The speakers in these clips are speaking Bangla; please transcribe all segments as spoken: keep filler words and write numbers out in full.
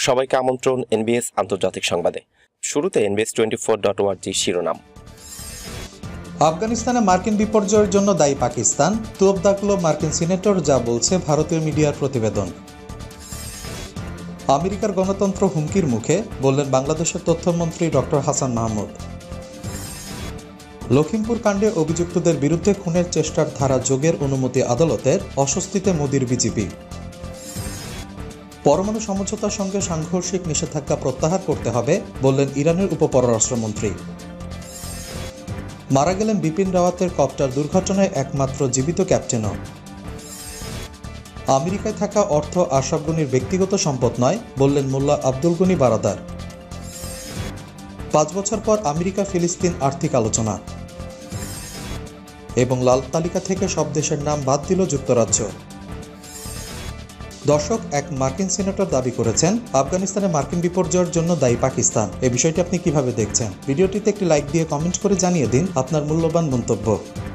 সবাইকে আমন্ত্রণ এনবিএস আন্তর্জাতিক সংবাদে। শুরুতে NBS twenty four dot ORG শিরোনাম। আফগানিস্তানে মার্কিন বিপর্যয়ের জন্য দায়ী পাকিস্তান, তোপ দাগল মার্কিন সিনেটর, যা বলছে ভারতীয় মিডিয়ার প্রতিবেদন। আমেরিকার গণতন্ত্র হুমকির মুখে, বললেন বাংলাদেশের তথ্যমন্ত্রী ডক্টর হাসান মাহমুদ। লখিমপুর কাণ্ডে অভিযুক্তদের বিরুদ্ধে খুনের চেষ্টার ধারা যোগের অনুমতি আদালতের, অস্বস্তিতে মোদির বিজেপি। পরমাণু সমঝোতার সঙ্গে সাংঘর্ষিক নিষেধাজ্ঞা প্রত্যাহার করতে হবে, বললেন ইরানের উপপররাষ্ট্রমন্ত্রী। মারা গেলেন বিপিন রাওয়াতের কপ্টার দুর্ঘটনায় একমাত্র জীবিত ক্যাপ্টেনও। আমেরিকায় থাকা অর্থ আশরাফ গনির ব্যক্তিগত সম্পদ নয়, বললেন মোল্লা আব্দুল গনি বারাদার। পাঁচ বছর পর আমেরিকা ফিলিস্তিন আর্থিক আলোচনা। এবং লাল তালিকা থেকে সব দেশের নাম বাদ দিল যুক্তরাজ্য। দর্শক, এক মার্কিন সিনেটর দাবি করেছেন আফগানিস্তানে মার্কিন বিপর্যয়ের জন্য দায়ী পাকিস্তান। এই বিষয়টি আপনি কিভাবে দেখছেন? ভিডিওটিতে একটি লাইক দিয়ে কমেন্ট করে জানিয়ে দিন আপনার মূল্যবান মন্তব্য।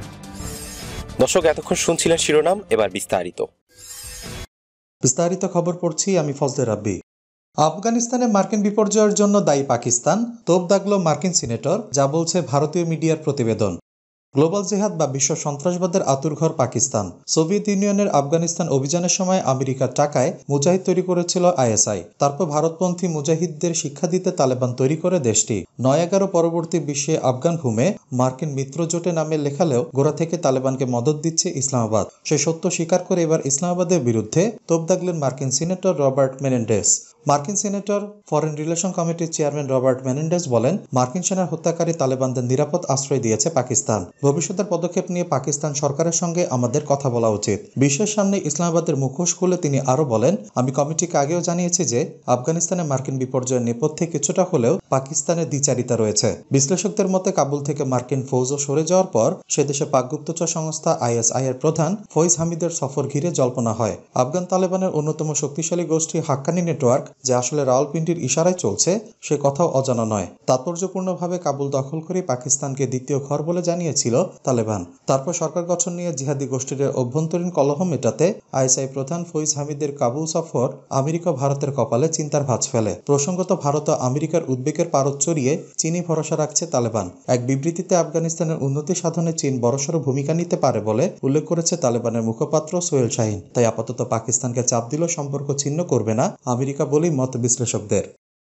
দর্শক, এতক্ষণ শুনছিলেন শিরোনাম, এবার বিস্তারিত বিস্তারিত খবর পড়ছি আমি ফজলে রাব্বি। আফগানিস্তানে মার্কিন বিপর্যয়ের জন্য দায়ী পাকিস্তান, তোপ দাগল মার্কিন সিনেটর, যা বলছে ভারতীয় মিডিয়ার প্রতিবেদন। গ্লোবাল জিহাদ বা বিশ্ব সন্ত্রাসবাদের আতুরঘর পাকিস্তান। সোভিয়েত ইউনিয়নের আফগানিস্তান অভিযানের সময় আমেরিকার টাকায় মুজাহিদ তৈরি করেছিল আইএসআই। তারপর ভারতপন্থী মুজাহিদদের শিক্ষা দিতে তালেবান তৈরি করে দেশটি। নয় এগারো পরবর্তী বিশ্বে আফগান ভূমে মার্কিন মিত্রজোটে নামে লেখালেও গোড়া থেকে তালেবানকে মদত দিচ্ছে ইসলামাবাদ। সে সত্য স্বীকার করে এবার ইসলামাবাদের বিরুদ্ধে তোপ দাগলেন মার্কিন সিনেটর রবার্ট মেনেন্ডেস। মার্কিন সিনেটর ফরেন রিলেশন কমিটির চেয়ারম্যান রবার্ট মেনেন্ডেস বলেন, মার্কিন সেনার হত্যাকারী তালেবানদের নিরাপদ আশ্রয় দিয়েছে পাকিস্তান। ভবিষ্যতের পদক্ষেপ নিয়ে পাকিস্তান সরকারের সঙ্গে আমাদের কথা বলা উচিত। বিশ্বের সামনে ইসলামাবাদের মুখোশ খুলে তিনি আরও বলেন, আমি কমিটিকে আগেও জানিয়েছি যে আফগানিস্তানে মার্কিন বিপর্যয়ের নেপথ্যে কিছুটা হলেও পাকিস্তানের দ্বিচারিতা রয়েছে। বিশ্লেষকদের মতে কাবুল থেকে মার্কিন ফৌজও সরে যাওয়ার পর সে দেশে পাক গুপ্তচর সংস্থা আইএসআই এর প্রধান ফৈজ হামিদের সফর ঘিরে জল্পনা হয়। আফগান তালেবানের অন্যতম শক্তিশালী গোষ্ঠী হাক্কানি নেটওয়ার্ক, যা আসলে রাওয়ালপিন্ডির ইশারায় চলছে, সে কথাও অজানা নয়। তাৎপর্যপূর্ণভাবে কাবুল দখল করে পাকিস্তানকে দ্বিতীয় ঘর বলে জানিয়েছিল তালেবান। তারপর সরকার গঠন নিয়ে জিহাদি গোষ্ঠীর অভ্যন্তরীণ কলহ মেটাতে আইএসআই প্রধান ফৈজ হামিদের কাবুল সফর আমেরিকা ভারতের কপালে চিন্তার ভাঁজ ফেলে। প্রসঙ্গত, ভারত ও আমেরিকার উদ্বেগের পারদ চড়িয়ে চীনই ভরসা রাখছে তালেবান। এক বিবৃতিতে আফগানিস্তানের উন্নতি সাধনে চীন বড়সড় ভূমিকা নিতে পারে বলে উল্লেখ করেছে তালেবানের মুখপাত্র সোহেল শাহিন। তাই আপাতত পাকিস্তানকে চাপ দিল সম্পর্ক ছিন্ন করবে না আমেরিকা বলেই মত বিশ্লেষকদের।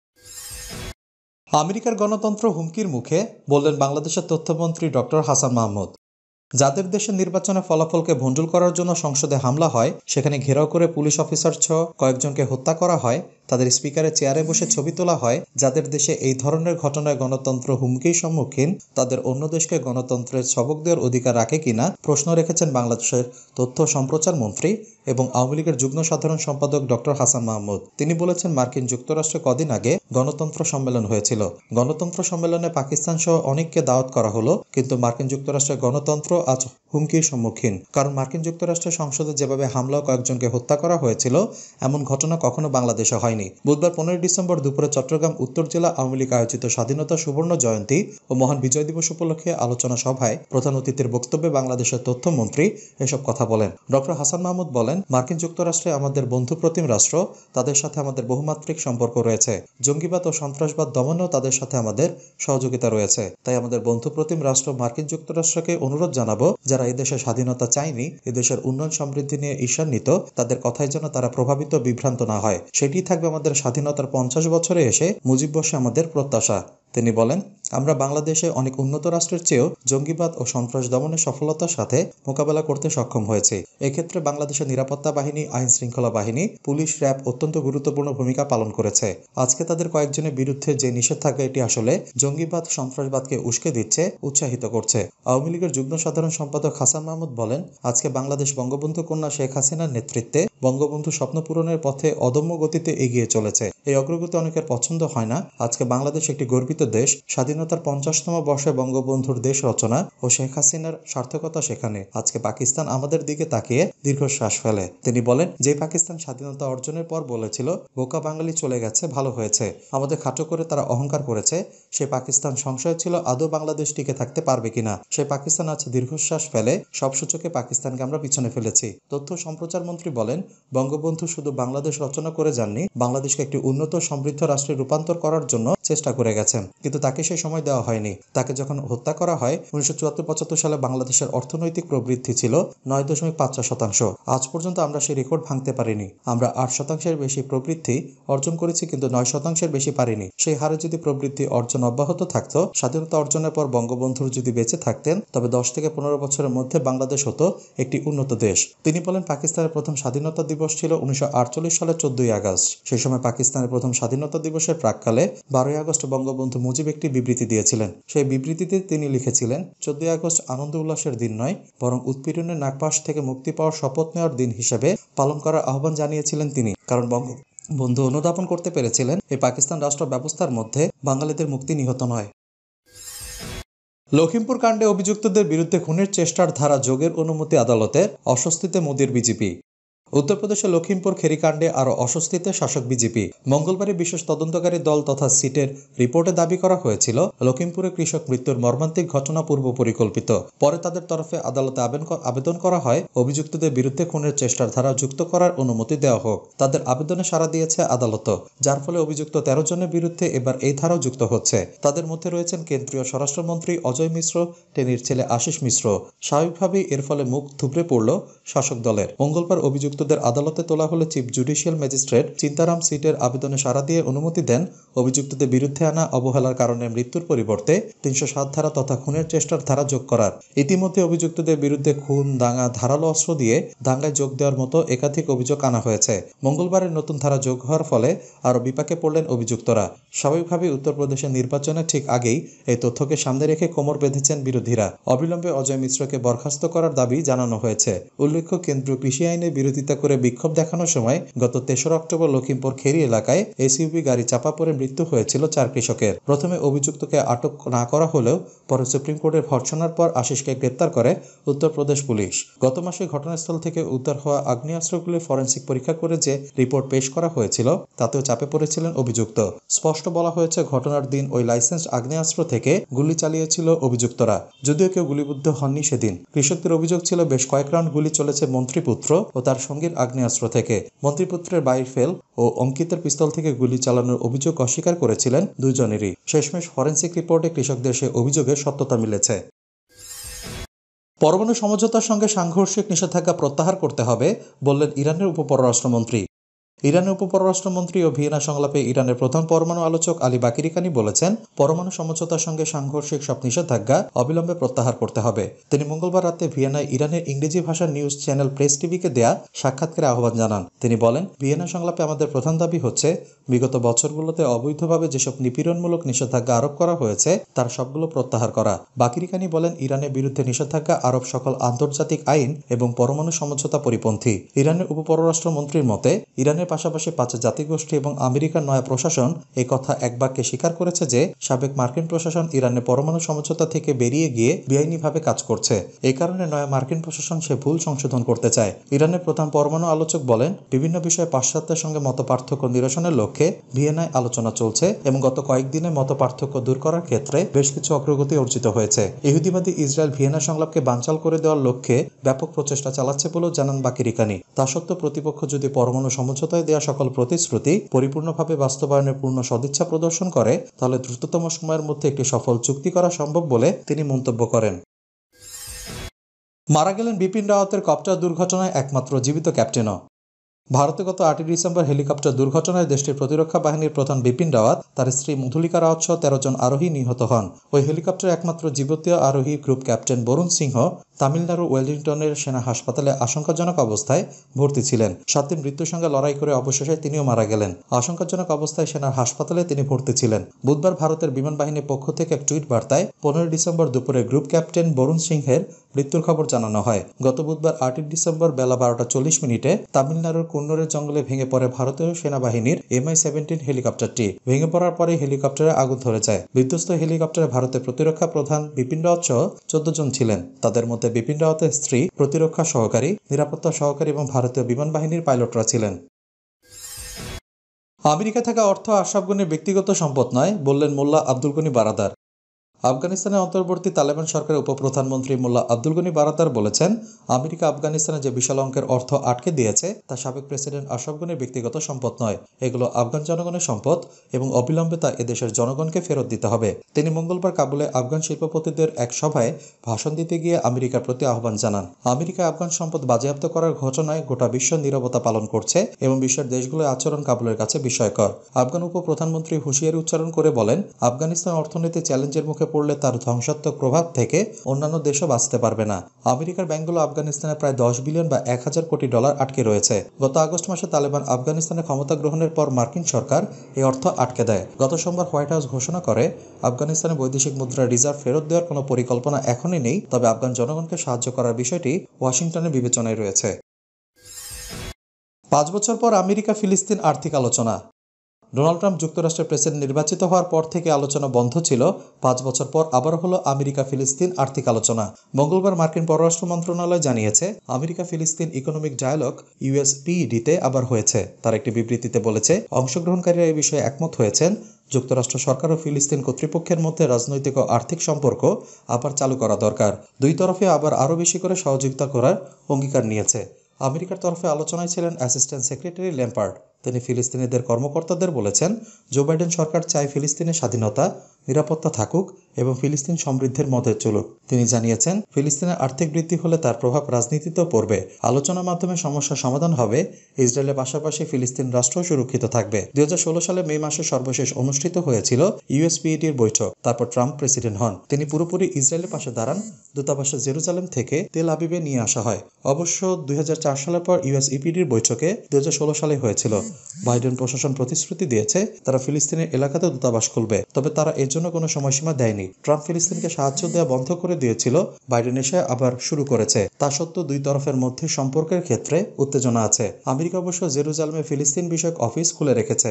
আমেরিকার গণতন্ত্র হুমকির মুখে, বললেন বাংলাদেশের তথ্যমন্ত্রী ডক্টর হাসান মাহমুদ। যাদের দেশের নির্বাচনের ফলাফলকে ভণ্ডুল করার জন্য সংসদে হামলা হয়, সেখানে ঘেরাও করে পুলিশ অফিসার সহ কয়েকজনকে হত্যা করা হয়, তাদের স্পিকারের চেয়ারে বসে ছবি তোলা হয়, যাদের দেশে এই ধরনের ঘটনায় গণতন্ত্র হুমকির সম্মুখীন, তাদের অন্য দেশকে গণতন্ত্রের সবক দেওয়ার অধিকার রাখে কিনা প্রশ্ন রেখেছেন বাংলাদেশের তথ্য সম্প্রচার মন্ত্রী এবং আওয়ামী লীগের যুগ্ম সাধারণ সম্পাদক ডক্টর হাসান মাহমুদ। তিনি বলেছেন, মার্কিন যুক্তরাষ্ট্রে কদিন আগে গণতন্ত্র সম্মেলন হয়েছিল। গণতন্ত্র সম্মেলনে পাকিস্তান সহ অনেককে দাওয়াত করা হলো, কিন্তু মার্কিন যুক্তরাষ্ট্রের গণতন্ত্র আজ হুমকির সম্মুখীন। কারণ মার্কিন যুক্তরাষ্ট্রের সংসদে যেভাবে হামলা কয়েকজনকে হত্যা করা হয়েছিল, এমন ঘটনা কখনো বাংলাদেশে হয়নি। বুধবার পনেরোই ডিসেম্বর দুপুরে চট্টগ্রাম উত্তর জেলা আওয়ামী লীগ আয়োজিত স্বাধীনতা সুবর্ণ জয়ন্তী ও মহান বিজয় দিবস উপলক্ষে আলোচনা সভায় প্রধান অতিথির বক্তব্যে বাংলাদেশের তথ্যমন্ত্রী এসব কথা বলেন। ডক্টর হাসান মাহমুদ বলেন, মার্কিন যুক্তরাষ্ট্রে আমাদের বন্ধুপ্রতিম রাষ্ট্র, তাদের সাথে আমাদের বহুমাত্রিক সম্পর্ক রয়েছে। জঙ্গিবাদ ও সন্ত্রাসবাদ দমনেও তাদের সাথে আমাদের সহযোগিতা রয়েছে। তাই আমাদের বন্ধুপ্রতিম রাষ্ট্র মার্কিন যুক্তরাষ্ট্রকে অনুরোধ জানাবো, যারা এদেশে স্বাধীনতা চায়নি, এদেশের উন্নয়ন সমৃদ্ধি নিয়ে ঈর্ষান্বিত, তাদের কথায় যেন তারা প্রভাবিত বিভ্রান্ত না হয়। সেটি থাকবে আমাদের স্বাধীনতার পঞ্চাশ বছরে এসে মুজিব বর্ষে আমাদের প্রত্যাশা। তিনি বলেন, আমরা বাংলাদেশে অনেক উন্নত রাষ্ট্রের চেয়েও জঙ্গিবাদ ও সন্ত্রাস দমনে সফলতার সাথে মোকাবেলা করতে সক্ষম হয়েছে। এক্ষেত্রে বাংলাদেশের নিরাপত্তা বাহিনী, আইন শৃঙ্খলা বাহিনী, পুলিশ, র্যাব অত্যন্ত গুরুত্বপূর্ণ ভূমিকা পালন করেছে। আজকে তাদের কয়েকজনের বিরুদ্ধে যে নিষেধাজ্ঞা, এটি আসলে জঙ্গিবাদ, সন্ত্রাসবাদকে উস্কে দিচ্ছে, উৎসাহিত করছে। আওয়ামী লীগের যুগ্ম সাধারণ সম্পাদক হাসান মাহমুদ বলেন, আজকে বাংলাদেশ বঙ্গবন্ধু কন্যা শেখ হাসিনার নেতৃত্বে বঙ্গবন্ধু স্বপ্ন পূরণের পথে অদম্য গতিতে এগিয়ে চলেছে। এই অগ্রগতি অনেকের পছন্দ হয় না। আজকে বাংলাদেশ একটি গর্বিত গঠিত দেশ, স্বাধীনতার পঞ্চাশতম বর্ষে বঙ্গবন্ধুর দেশ রচনা ও শেখ হাসিনার সার্থকতা সেখানে। আজকে পাকিস্তান আমাদের দিকে তাকিয়ে দীর্ঘশ্বাস ফেলে। তিনি বলেন, যে পাকিস্তান স্বাধীনতা অর্জনের পর বলেছিল বোকা বাঙালি চলে গেছে, ভালো হয়েছে, আমাদের খাটো করে তারা অহংকার করেছে, সে পাকিস্তান সংশয় ছিল আদৌ বাংলাদেশ টিকে থাকতে পারবে কিনা। সে পাকিস্তান আছে দীর্ঘশ্বাস ফেলে, সব সূচকে পাকিস্তানকে আমরা পিছনে ফেলেছি। তথ্য সম্প্রচার মন্ত্রী বলেন, বঙ্গবন্ধু শুধু বাংলাদেশ রচনা করে যাননি, বাংলাদেশকে একটি উন্নত সমৃদ্ধ রাষ্ট্রে রূপান্তর করার জন্য চেষ্টা করে গেছেন, কিন্তু তাকে সেই সময় দেওয়া হয়নি। তাকে যখন হত্যা করা হয় উনিশশো চুয়াত্তর পঁচাত্তর সালে বাংলাদেশের অর্থনৈতিক প্রবৃদ্ধি ছিল নয় দশমিক পাঁচ চার শতাংশ। আজ পর্যন্ত আমরা সেই রেকর্ড ভাঙতে পারিনি। আমরা আট শতাংশের বেশি প্রবৃদ্ধি অর্জন করেছি, কিন্তু নয় শতাংশের বেশি পারিনি। সেই হারে যদি প্রবৃদ্ধি অর্জন অব্যাহত থাকতো, স্বাধীনতা অর্জনের পর বঙ্গবন্ধুর যদি বেঁচে থাকতেন, তবে দশ থেকে পনেরো বছরের মধ্যে বাংলাদেশ হতো একটি উন্নত দেশ। তিনি বলেন, পাকিস্তানের প্রথম স্বাধীনতা দিবস ছিল উনিশশো আটচল্লিশ সালের চোদ্দই আগস্ট। সেই সময় পাকিস্তানের প্রথম স্বাধীনতা দিবসের প্রাককালে বারোই আগস্ট বঙ্গবন্ধু মুজিব একটি বিবৃতি দিয়েছিলেন। সেই বিবৃতিতে তিনি লিখেছিলেন, চোদ্দই আগস্ট আনন্দ উল্লাসের দিন নয়, বরং উৎপীড়নের নাগপাশ থেকে মুক্তি পাওয়ার শপথ নেওয়ার দিন হিসেবে পালন করার আহ্বান জানিয়েছিলেন তিনি। কারণ বঙ্গবন্ধু অনুধাবন করতে পেরেছিলেন এই পাকিস্তান রাষ্ট্র ব্যবস্থার মধ্যে বাঙালিদের মুক্তি নিহত নয়। লখিমপুর কাণ্ডে অভিযুক্তদের বিরুদ্ধে খুনের চেষ্টার ধারা যোগের অনুমতি আদালতের, অস্বস্তিতে মোদির বিজেপি। উত্তরপ্রদেশের লখিমপুর খেরিকাণ্ডে আরও অস্বস্তিতে শাসক বিজেপি। মঙ্গলবারই বিশেষ তদন্তকারী দল তথা সিটের রিপোর্টে দাবি করা হয়েছিল, লখিমপুরে কৃষক মৃত্যুর মর্মান্তিক ঘটনা পূর্ব পরিকল্পিত। পরে তাদের তরফে আদালতে আবেদন করা হয় অভিযুক্তদের বিরুদ্ধে খুনের চেষ্টার ধারা যুক্ত করার অনুমতি দেওয়া হোক। তাদের আবেদনে সাড়া দিয়েছে আদালত, যার ফলে অভিযুক্ত তেরো জনের বিরুদ্ধে এবার এই ধারাও যুক্ত হচ্ছে। তাদের মধ্যে রয়েছেন কেন্দ্রীয় স্বরাষ্ট্রমন্ত্রী অজয় মিশ্র, টেনির ছেলে আশিস মিশ্র। স্বাভাবিকভাবেই এর ফলে মুখ থুবড়ে পড়ল শাসক দলের। মঙ্গলবার অভিযুক্ত আদালতে তোলা হলে চিফ জুডিশিয়াল ম্যাজিস্ট্রেট চিন্তারাম সিটের আবেদনে সাড়া দিয়ে অনুমতি দেন অভিযুক্তদের বিরুদ্ধে আনা অবহেলার কারণে মৃত্যুর পরিবর্তে তিনশো সাত ধারা তথা খুনের চেষ্টার ধারা যোগ করার। ইতিমধ্যে অভিযুক্তদের বিরুদ্ধে খুন, দাঙ্গা, ধারালো অস্ত্র দিয়ে দাঙ্গায় যোগ দেওয়ার মতো একাধিক অভিযোগ আনা হয়েছে। মঙ্গলবারের নতুন ধারা যোগ হওয়ার ফলে আরও বিপাকে পড়লেন অভিযুক্তরা। স্বাভাবিকভাবেই উত্তরপ্রদেশের নির্বাচনের ঠিক আগেই এই তথ্যকে সামনে রেখে কোমর বেঁধেছেন বিরোধীরা। অবিলম্বে অজয় মিশ্রকে বরখাস্ত করার দাবি জানানো হয়েছে। উল্লেখ্য, কেন্দ্রীয় কৃষি আইনে বিরোধিতা করে বিক্ষোভ দেখানোর সময় গত তেসরা অক্টোবর লখিমপুর খেরি এলাকায় এসইউভি গাড়ি চাপা পড়ে মৃত্যু হয়েছিল চার কৃষকের। প্রথমে অভিযুক্তকে আটক না করা হলেও পরে সুপ্রিম কোর্টের ভর্ৎসনার পর আশিসকে গ্রেপ্তার করে উত্তরপ্রদেশ পুলিশ। গত মাসে ঘটনাস্থল থেকে উদ্ধার হওয়া আগ্নেয়াস্ত্রগুলি ফরেন্সিক পরীক্ষা করে যে রিপোর্ট পেশ করা হয়েছিল, তাতেও চাপে পড়েছিলেন অভিযুক্ত। স্পষ্ট বলা হয়েছে, ঘটনার দিন ওই লাইসেন্স আগ্নেয়াস্ত্র থেকে গুলি চালিয়েছিল অভিযুক্তরা, যদিও কেউ গুলিবিদ্ধ হননি সেদিন। কৃষকদের অভিযোগ ছিল, বেশ কয়েক রাউন্ড গুলি চলেছে মন্ত্রীপুত্র ও তার সঙ্গীর আগ্নেয়াস্ত্র থেকে। মন্ত্রীপুত্রের বাইফেল ও অঙ্কিতের পিস্তল থেকে গুলি চালানোর অভিযোগ অস্বীকার করেছিলেন দুজনেরই। শেষমেশ ফরেন্সিক রিপোর্টে কৃষকদের সে অভিযোগের সত্যতা মিলেছে। পরমাণু সমঝোতার সঙ্গে সাংঘর্ষিক নিষেধাজ্ঞা প্রত্যাহার করতে হবে বললেন ইরানের উপপররাষ্ট্রমন্ত্রী। ইরানের উপপররাষ্ট্রমন্ত্রী ও ভিয়েনা সংলাপে ইরানের প্রধান পরমাণু আলোচক আলী বাকিরি কানি বলেছেন, পরমাণু সমঝোতার সঙ্গে সাংঘর্ষিক সব নিষেধাজ্ঞা অবিলম্বে প্রত্যাহার করতে হবে। তিনি মঙ্গলবার রাতে ভিয়েনায় ইরানের ইংরেজি ভাষার নিউজ চ্যানেল প্রেস টিভিকে দেয়া সাক্ষাৎকারে আহ্বান জানান। তিনি বলেন, ভিয়েনা সংলাপে আমাদের প্রধান দাবি হচ্ছে, বিগত বছরগুলোতে অবৈধভাবে যেসব নিপীড়নমূলক নিষেধাজ্ঞা আরোপ করা হয়েছে তার সবগুলো প্রত্যাহার করা। বাকিরি কানি বলেন, ইরানের বিরুদ্ধে নিষেধাজ্ঞা আরোপ সকল আন্তর্জাতিক আইন এবং পরমাণু সমঝোতা পরিপন্থী। ইরানের উপপররাষ্ট্রমন্ত্রীর মতে, ইরানের পাশাপাশি পাঁচ জাতিগোষ্ঠী এবং আমেরিকার নয়া প্রশাসন এই কথা এক বাক্যে স্বীকার করেছে যে সাবেক মার্কিন প্রশাসন ইরানের পরমাণু সমঝোতা থেকে বেরিয়ে গিয়ে বেআইনিভাবে কাজ করছে। এই কারণে নয়া মার্কিন প্রশাসন সে ভুল সংশোধন করতে চায়। ইরানের প্রধান পরমাণু আলোচক বলেন, বিভিন্ন বিষয়ে পাশ্চাত্যের সঙ্গে মত পার্থক্য নিরসনের লক্ষ্যে ভিয়েনায় আলোচনা চলছে এবং গত কয়েকদিনে মত পার্থক্য দূর করার ক্ষেত্রে বেশ কিছু অগ্রগতি অর্জিত হয়েছে। ইহুদিবাদী ইসরায়েল ভিয়েনা সংলাপকে বানচাল করে দেওয়ার লক্ষ্যে ব্যাপক প্রচেষ্টা চালাচ্ছে বলেও জানান বাকিরি কানি। তা সত্ত্বেও প্রতিপক্ষ যদি পরমাণু সমঝোতায় দেওয়া সকল প্রতিশ্রুতি পরিপূর্ণভাবে বাস্তবায়নের পূর্ণ সদিচ্ছা প্রদর্শন করে, তাহলে দ্রুততম সময়ের মধ্যে একটি সফল চুক্তি করা সম্ভব বলে তিনি মন্তব্য করেন। মারা গেলেন বিপিন রাওয়াতের কপ্টার দুর্ঘটনায় একমাত্র জীবিত ক্যাপ্টেনও। ভারতে গত আটই ডিসেম্বর হেলিকপ্টার দুর্ঘটনায় দেশটির প্রতিরক্ষা বাহিনীর প্রধান বিপিন রাওয়াত, তার স্ত্রী মধুলিকা রাওয়াত সহ তেরো জন আরোহী নিহত হন। ওই হেলিকপ্টারের একমাত্র জীবিত আরোহী গ্রুপ ক্যাপ্টেন বরুণ সিংহ তামিলনাড়ু ওয়েলিংটনের সেনা হাসপাতালে আশঙ্কাজনক অবস্থায় ভর্তি ছিলেন। সাত দিন মৃত্যুর সঙ্গে লড়াই করে অবশেষে তিনিও মারা গেলেন। আশঙ্কাজনক অবস্থায় সেনার হাসপাতালে তিনি ভর্তি ছিলেন। বুধবার ভারতের বিমান বাহিনীর পক্ষ থেকে এক টুইট বার্তায় পনেরোই ডিসেম্বর দুপুরে গ্রুপ ক্যাপ্টেন বরুণ সিংহের মৃত্যুর খবর জানানো হয়। গত বুধবার আটই ডিসেম্বর বেলা বারোটা চল্লিশ মিনিটে তামিলনাড়ুর কুন্নুরের জঙ্গলে ভেঙে পড়ে ভারতীয় সেনাবাহিনীর এম আই সেভেন্টিন হেলিকপ্টারটি। ভেঙে পড়ার পরে হেলিকপ্টারে আগুন ধরে যায়। বিধ্বস্ত হেলিকপ্টারে ভারতের প্রতিরক্ষা প্রধান বিপিন রাওয়াত সহ চোদ্দ জন ছিলেন। তাদের মধ্যে বিপিন রাওয়াতের স্ত্রী, প্রতিরক্ষা সহকারী, নিরাপত্তা সহকারী এবং ভারতীয় বিমান বাহিনীর পাইলটরা ছিলেন। আমেরিকা থাকা অর্থ আশরাফ গনির ব্যক্তিগত সম্পদ নয়, বললেন মোল্লা আব্দুল গনি বারাদার। আফগানিস্তানের অন্তর্বর্তী তালেবান সরকারের উপপ্রধানমন্ত্রী মোল্লা আব্দুল গনি বারাদার বলেছেন, আমেরিকা আফগানিস্তানে যে বিশাল অঙ্কের অর্থ আটকে দিয়েছে তা সাবেক প্রেসিডেন্ট আশরাফ গনির ব্যক্তিগত সম্পদ নয়। এগুলো আফগান জনগণের সম্পদ এবং অবিলম্বে তা এদেশের জনগণকে ফেরত দিতে হবে। তিনি মঙ্গলবার কাবুলে আফগান শিল্পপতিদের এক সভায় ভাষণ দিতে গিয়ে আমেরিকার প্রতি আহ্বান জানান। আমেরিকা আফগান সম্পদ বাজেয়াপ্ত করার ঘটনায় গোটা বিশ্ব নীরবতা পালন করছে এবং বিশ্বের দেশগুলোর আচরণ কাবুলের কাছে বিস্ময়কর। আফগান উপপ্রধানমন্ত্রী হুঁশিয়ারি উচ্চারণ করে বলেন, আফগানিস্তান অর্থনীতি চ্যালেঞ্জের মুখে পড়লে তার ধ্বংসাত্মক প্রভাব থেকে অন্যান্য দেশও বাঁচতে পারবে না। আমেরিকার ব্যাংকগুলো আফগানিস্তানে প্রায় দশ বিলিয়ন বা এক হাজার কোটি ডলার আটকে রয়েছে। গত আগস্ট মাসে তালেবান আফগানিস্তানে ক্ষমতা গ্রহণের পর মার্কিন সরকার এই অর্থ আটকে দেয়। গত সোমবার হোয়াইট হাউস ঘোষণা করে, আফগানিস্তানে বৈদেশিক মুদ্রার রিজার্ভ ফেরত দেওয়ার কোনো পরিকল্পনা এখনই নেই, তবে আফগান জনগণকে সাহায্য করার বিষয়টি ওয়াশিংটনের বিবেচনায় রয়েছে। পাঁচ বছর পর আমেরিকা ফিলিস্তিন আর্থিক আলোচনা। ডোনাল্ড ট্রাম্প যুক্তরাষ্ট্রের প্রেসিডেন্ট নির্বাচিত হওয়ার পর থেকে আলোচনা বন্ধ ছিল। পাঁচ বছর পর আবার হলো আমেরিকা ফিলিস্তিন আর্থিক আলোচনা। মঙ্গলবার মার্কিন পররাষ্ট্র মন্ত্রণালয় জানিয়েছে, আমেরিকা ফিলিস্তিন ইকোনমিক ডায়ালগ ইউএসপিডিতে আবার হয়েছে। তার একটি বিবৃতিতে বলেছে, অংশগ্রহণকারীরা এই বিষয়ে একমত হয়েছেন যুক্তরাষ্ট্র সরকার ও ফিলিস্তিন কর্তৃপক্ষের মধ্যে রাজনৈতিক ও আর্থিক সম্পর্ক আবার চালু করা দরকার। দুই তরফে আবার আরও বেশি করে সহযোগিতা করার অঙ্গীকার নিয়েছে। আমেরিকার তরফে আলোচনায় ছিলেন অ্যাসিস্ট্যান্ট সেক্রেটারি ল্যাম্পার্ড। তিনি ফিলিস্তিনিদের কর্মকর্তাদের বলেছেন, জো বাইডেন সরকার চায় ফিলিস্তিনের স্বাধীনতা, নিরাপত্তা থাকুক এবং ফিলিস্তিন সমৃদ্ধির মধ্যে চলুক। তিনি জানিয়েছেন, ফিলিস্তিনের আর্থিক বৃদ্ধি হলে তার প্রভাব রাজনীতিতেও পড়বে। আলোচনার মাধ্যমে সমস্যার সমাধান হবে। ইসরায়েলের পাশাপাশি ফিলিস্তিন রাষ্ট্র সুরক্ষিত থাকবে। দুই হাজার ষোলো সালে মে মাসে সর্বশেষ অনুষ্ঠিত হয়েছিল ইউএসপিডির বৈঠক। তারপর ট্রাম্প প্রেসিডেন্ট হন। তিনি পুরোপুরি ইসরায়েলের পাশে দাঁড়ান। দূতাবাসে জেরুজালেম থেকে তেল আবিবে নিয়ে আসা হয়। অবশ্য দুই হাজার চার সালের পর ইউএসইপিডির বৈঠকে দুই হাজার ষোলো সালে হয়েছিল। বাইডেন প্রশাসন প্রতিশ্রুতি দিয়েছে তারা ফিলিস্তিনের এলাকাতে দূতাবাস খুলবে, তবে তারা এর জন্য কোনো সময়সীমা দেয়নি। ট্রাম্প ফিলিস্তিনকে সাহায্য দেওয়া বন্ধ করে দিয়েছিল। বাইডেন এসে আবার শুরু করেছে। তা সত্ত্বেও দুই তরফের মধ্যে সম্পর্কের ক্ষেত্রে উত্তেজনা আছে। আমেরিকা অবশ্য জেরুজালেমে ফিলিস্তিন বিষয়ক অফিস খুলে রেখেছে।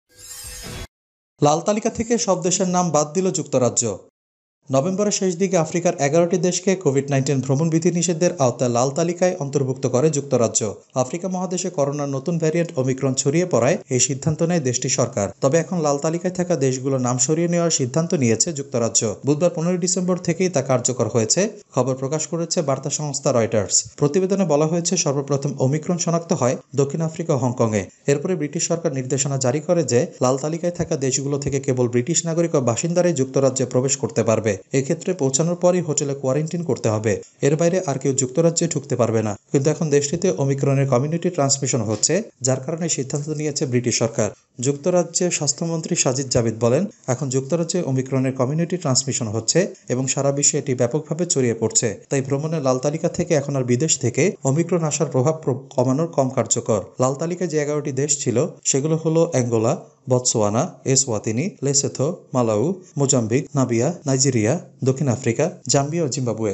লাল তালিকা থেকে সব দেশের নাম বাদ দিল যুক্তরাজ্য। নভেম্বরের শেষ দিকে আফ্রিকার এগারোটি দেশকে কোভিড নাইন্টিন ভ্রমণ বিধি নিষেধের আওতায় লাল তালিকায় অন্তর্ভুক্ত করে যুক্তরাজ্য। আফ্রিকা মহাদেশে করোনার নতুন ভ্যারিয়েন্ট ওমিক্রন ছড়িয়ে পড়ায় এই সিদ্ধান্ত নেয় দেশটির সরকার। তবে এখন লাল তালিকায় থাকা দেশগুলোর নাম সরিয়ে নেওয়ার সিদ্ধান্ত নিয়েছে যুক্তরাজ্য। বুধবার পনেরোই ডিসেম্বর থেকেই তা কার্যকর হয়েছে, খবর প্রকাশ করেছে বার্তা সংস্থা রয়টার্স। প্রতিবেদনে বলা হয়েছে, সর্বপ্রথম ওমিক্রন শনাক্ত হয় দক্ষিণ আফ্রিকা ও হংকংয়ে। এরপরে ব্রিটিশ সরকার নির্দেশনা জারি করে যে লাল তালিকায় থাকা দেশগুলো থেকে কেবল ব্রিটিশ নাগরিক ও বাসিন্দারাই যুক্তরাজ্যে প্রবেশ করতে পারবে। এক্ষেত্রে পৌঁছানোর পরই হোটেলে কোয়ারেন্টিন করতে হবে। এর বাইরে আর কেউ যুক্তরাজ্যে ঢুকতে পারবে না। কিন্তু এখন দেশটিতে ওমিক্রনের কমিউনিটি ট্রান্সমিশন হচ্ছে, যার কারণে সিদ্ধান্ত নিয়েছে ব্রিটিশ সরকার। যুক্তরাজ্যের স্বাস্থ্যমন্ত্রী সাজিদ জাভিদ বলেন, এখন যুক্তরাজ্যে ওমিক্রনের কমিউনিটি ট্রান্সমিশন হচ্ছে এবং সারা বিশ্বে এটি ব্যাপকভাবে ছড়িয়ে পড়ছে। তাই ভ্রমণের লাল তালিকা থেকে এখন আর বিদেশ থেকে ওমিক্রন আসার প্রভাব কমানোর কম কার্যকর। লাল তালিকায় যে এগারোটি দেশ ছিল সেগুলো হলো Angola, Botswana, Eswatini, Lesotho, Malawi, Mozambique, Namibia, Nigeria, দক্ষিণ আফ্রিকা, জাম্বিয়া ও জিম্বাবুয়ে।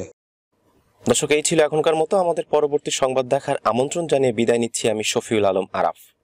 দর্শক, এই ছিল এখনকার মতো। আমাদের পরবর্তী সংবাদ দেখার আমন্ত্রণ জানিয়ে বিদায় নিচ্ছি আমি শফিউল আলম আরাফ।